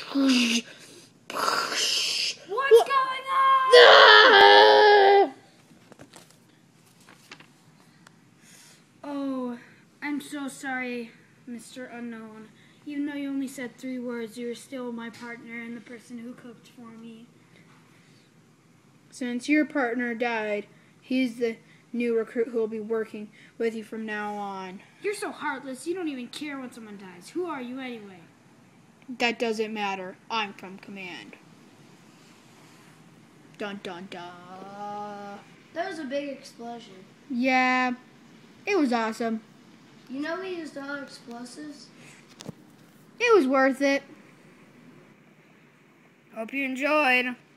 What's going on? Oh, I'm so sorry, Mr. Unknown. Even though you only said 3 words, you were still my partner and the person who cooked for me. Since your partner died, he's the new recruit who will be working with you from now on. You're so heartless, you don't even care when someone dies. Who are you anyway? That doesn't matter. I'm from command. Dun dun dun. That was a big explosion. Yeah, it was awesome. You know we used all explosives? It was worth it. Hope you enjoyed.